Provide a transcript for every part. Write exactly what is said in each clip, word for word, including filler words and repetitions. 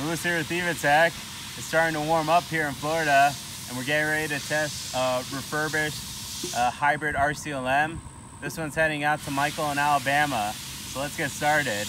Lewis here with Evatech. It's starting to warm up here in Florida, and we're getting ready to test a refurbished uh, hybrid R C L M. This one's heading out to Michael in Alabama, so let's get started.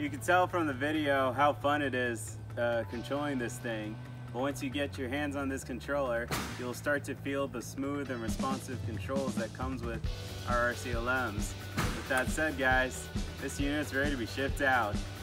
You can tell from the video how fun it is uh, controlling this thing. But once you get your hands on this controller, you'll start to feel the smooth and responsive controls that comes with our R C L Ms. With that said, guys, this unit's ready to be shipped out.